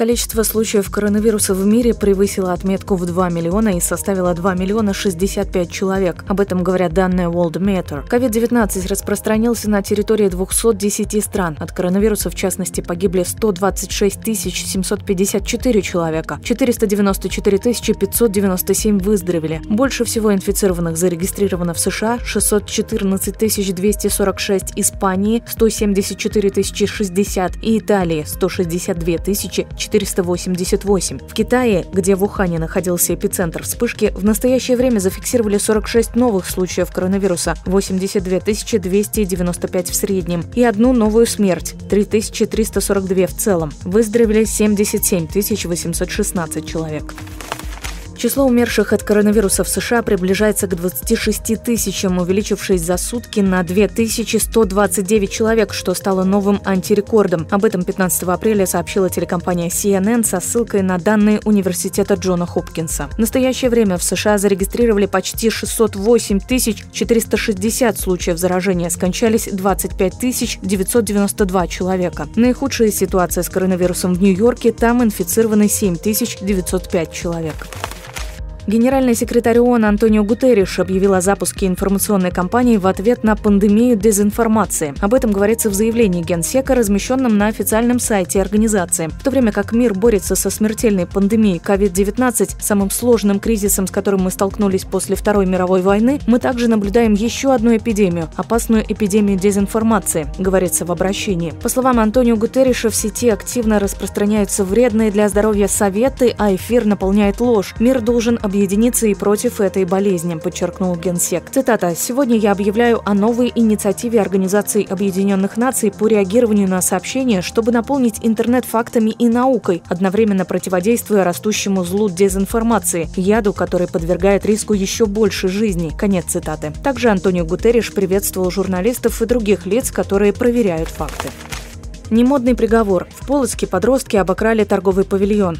количество случаев коронавируса в мире превысило отметку в 2 миллиона и составило 2 миллиона 65 человек. Об этом говорят данные Worldometer. COVID-19 распространился на территории 210 стран. От коронавируса, в частности, погибли 126 754 человека. 494 597 выздоровели. Больше всего инфицированных зарегистрировано в США – 614 246, Испании – 174 060 и Италии – 162 488. В Китае, где в Ухане находился эпицентр вспышки, в настоящее время зафиксировали 46 новых случаев коронавируса, 82 295 в среднем, и одну новую смерть – 3342 в целом. Выздоровели 77 816 человек. Число умерших от коронавируса в США приближается к 26 тысячам, увеличившись за сутки на 2129 человек, что стало новым антирекордом. Об этом 15 апреля сообщила телекомпания CNN со ссылкой на данные университета Джона Хопкинса. В настоящее время в США зарегистрировали почти 608 460 случаев заражения, скончались 25 992 человека. Наихудшая ситуация с коронавирусом в Нью-Йорке, там инфицированы 7 905 человек. Генеральный секретарь ООН Антонио Гутерриш объявил о запуске информационной кампании в ответ на пандемию дезинформации. Об этом говорится в заявлении Генсека, размещенном на официальном сайте организации. В то время как мир борется со смертельной пандемией COVID-19, самым сложным кризисом, с которым мы столкнулись после Второй мировой войны, мы также наблюдаем еще одну эпидемию – опасную эпидемию дезинформации, говорится в обращении. По словам Антонио Гутерриша, в сети активно распространяются вредные для здоровья советы, а эфир наполняет ложь. Мир должен объединиться и против этой болезни, подчеркнул Генсек. Цитата: «Сегодня я объявляю о новой инициативе Организации Объединенных Наций по реагированию на сообщения, чтобы наполнить интернет фактами и наукой, одновременно противодействуя растущему злу дезинформации, яду, который подвергает риску еще больше жизней». Конец цитаты. Также Антонио Гутерриш приветствовал журналистов и других лиц, которые проверяют факты. Немодный приговор. В Полоцке подростки обокрали торговый павильон.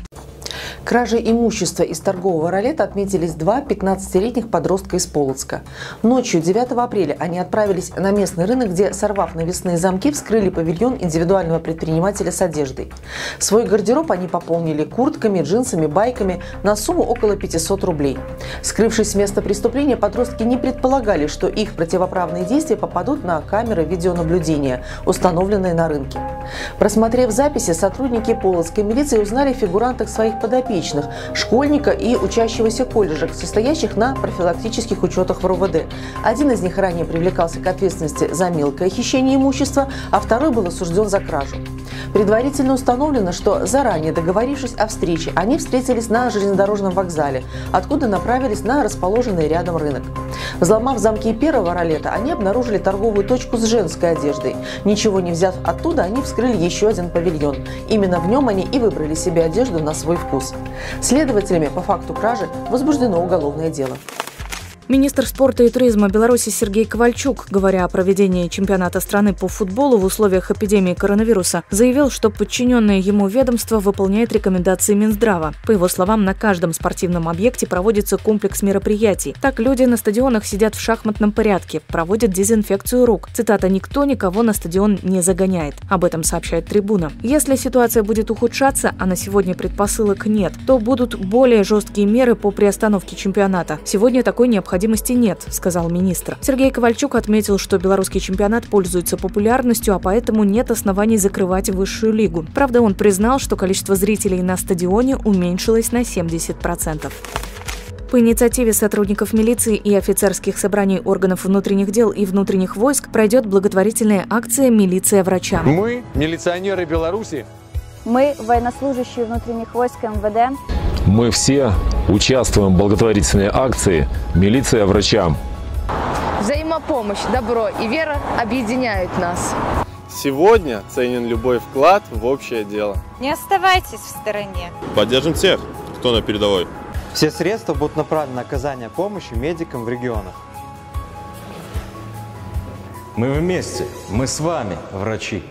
Кражей имущества из торгового ролета отметились два 15-летних подростка из Полоцка. Ночью 9 апреля они отправились на местный рынок, где, сорвав навесные замки, вскрыли павильон индивидуального предпринимателя с одеждой. Свой гардероб они пополнили куртками, джинсами, байками на сумму около 500 рублей. Скрывшись с места преступления, подростки не предполагали, что их противоправные действия попадут на камеры видеонаблюдения, установленные на рынке. Просмотрев записи, сотрудники полоцкой милиции узнали в фигурантах своих подопечных, школьника и учащегося колледжа, состоящих на профилактических учетах в РОВД. Один из них ранее привлекался к ответственности за мелкое хищение имущества, а второй был осужден за кражу. Предварительно установлено, что, заранее договорившись о встрече, они встретились на железнодорожном вокзале, откуда направились на расположенный рядом рынок. Взломав замки первого ролета, они обнаружили торговую точку с женской одеждой. Ничего не взяв оттуда, они вскрыли еще один павильон. Именно в нем они и выбрали себе одежду на свой вкус. Следователями по факту кражи возбуждено уголовное дело. Министр спорта и туризма Беларуси Сергей Ковальчук, говоря о проведении чемпионата страны по футболу в условиях эпидемии коронавируса, заявил, что подчиненное ему ведомство выполняет рекомендации Минздрава. По его словам, на каждом спортивном объекте проводится комплекс мероприятий. Так люди на стадионах сидят в шахматном порядке, проводят дезинфекцию рук. Цитата: «Никто никого на стадион не загоняет». Об этом сообщает «Трибуна». Если ситуация будет ухудшаться, а на сегодня предпосылок нет, то будут более жесткие меры по приостановке чемпионата. Сегодня такой необходимости нет, сказал министр. Сергей Ковальчук отметил, что белорусский чемпионат пользуется популярностью, а поэтому нет оснований закрывать высшую лигу. Правда, он признал, что количество зрителей на стадионе уменьшилось на 70%. По инициативе сотрудников милиции и офицерских собраний органов внутренних дел и внутренних войск пройдет благотворительная акция «Милиция врачам». Мы, милиционеры Беларуси. Мы, военнослужащие внутренних войск МВД. Мы все участвуем в благотворительной акции «Милиция врачам». Взаимопомощь, добро и вера объединяют нас. Сегодня ценен любой вклад в общее дело. Не оставайтесь в стороне. Поддержим тех, кто на передовой. Все средства будут направлены на оказание помощи медикам в регионах. Мы вместе, мы с вами, врачи.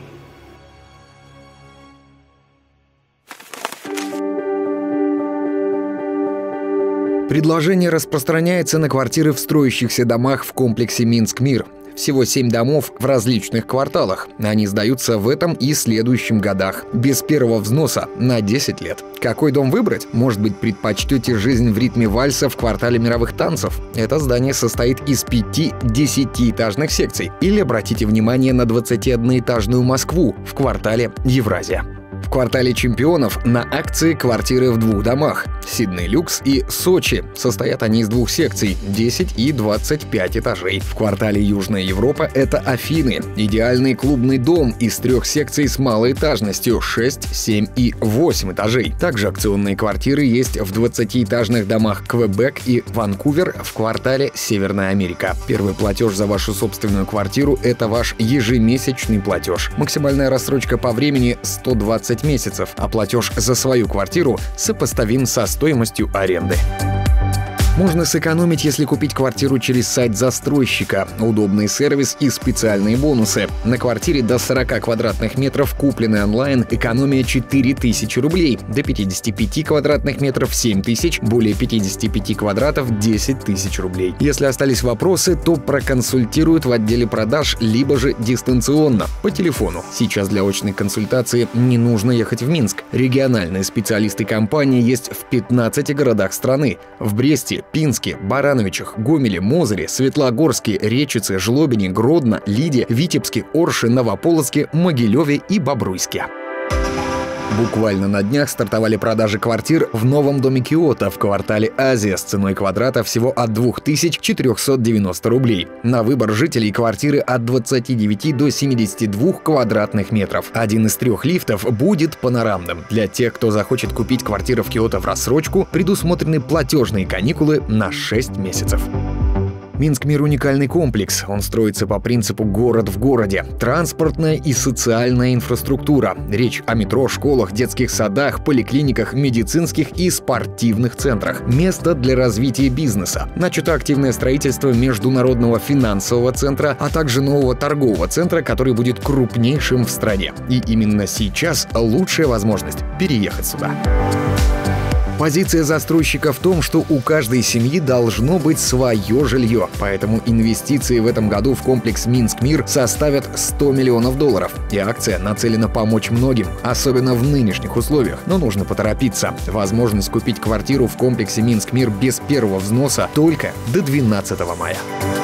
Предложение распространяется на квартиры в строящихся домах в комплексе «Минск-Мир». Всего 7 домов в различных кварталах. Они сдаются в этом и следующем годах. Без первого взноса на 10 лет. Какой дом выбрать? Может быть, предпочтете жизнь в ритме вальса в квартале мировых танцев? Это здание состоит из 5 10-этажных секций. Или обратите внимание на 21-этажную Москву в квартале Евразия. В квартале чемпионов на акции квартиры в 2 домах. Сидней Люкс и Сочи. Состоят они из 2 секций – 10 и 25 этажей. В квартале Южная Европа это Афины. Идеальный клубный дом из 3 секций с малоэтажностью – 6, 7 и 8 этажей. Также акционные квартиры есть в 20-этажных домах Квебек и Ванкувер в квартале Северная Америка. Первый платеж за вашу собственную квартиру – это ваш ежемесячный платеж. Максимальная рассрочка по времени – 120 месяцев, а платеж за свою квартиру сопоставим со стоимостью аренды. Можно сэкономить, если купить квартиру через сайт застройщика. Удобный сервис и специальные бонусы. На квартире до 40 квадратных метров, купленной онлайн, экономия 4000 рублей. До 55 квадратных метров – 7000, более 55 квадратов – 10 тысяч рублей. Если остались вопросы, то проконсультируют в отделе продаж, либо же дистанционно, по телефону. Сейчас для очной консультации не нужно ехать в Минск. Региональные специалисты компании есть в 15 городах страны. В Бресте, Пинске, Барановичах, Гомеле, Мозыре, Светлогорске, Речице, Жлобине, Гродно, Лиде, Витебске, Орше, Новополоцке, Могилеве и Бобруйске. Буквально на днях стартовали продажи квартир в новом доме Киото в квартале Азия с ценой квадрата всего от 2490 рублей. На выбор жителей квартиры от 29 до 72 квадратных метров. Один из 3 лифтов будет панорамным. Для тех, кто захочет купить квартиру в Киото в рассрочку, предусмотрены платежные каникулы на 6 месяцев. Минск Мир – уникальный комплекс. Он строится по принципу «город в городе». Транспортная и социальная инфраструктура. Речь о метро, школах, детских садах, поликлиниках, медицинских и спортивных центрах. Место для развития бизнеса. Начато активное строительство международного финансового центра, а также нового торгового центра, который будет крупнейшим в стране. И именно сейчас лучшая возможность переехать сюда. Позиция застройщика в том, что у каждой семьи должно быть свое жилье, поэтому инвестиции в этом году в комплекс Минск-Мир составят $100 миллионов. И акция нацелена помочь многим, особенно в нынешних условиях. Но нужно поторопиться. Возможность купить квартиру в комплексе Минск-Мир без первого взноса только до 12 мая.